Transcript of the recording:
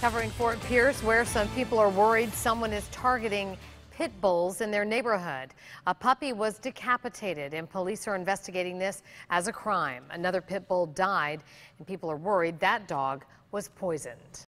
Covering Fort Pierce, where some people are worried someone is targeting pit bulls in their neighborhood. A puppy was decapitated, and police are investigating this as a crime. Another pit bull died, and people are worried that dog was poisoned.